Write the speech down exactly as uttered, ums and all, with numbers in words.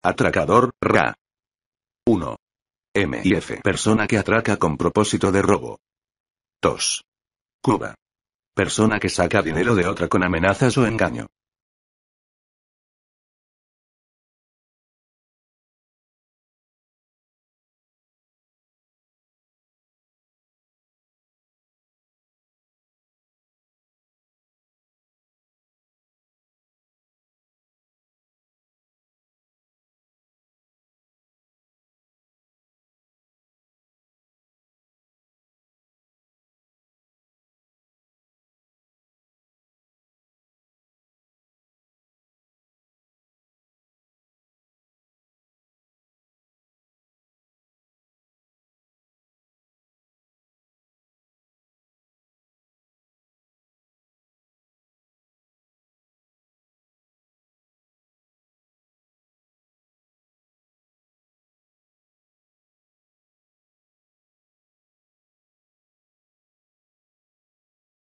Atracador, Ra. uno. M y F. Persona que atraca con propósito de robo. dos. Cuba. Persona que saca dinero de otra con amenazas o engaño.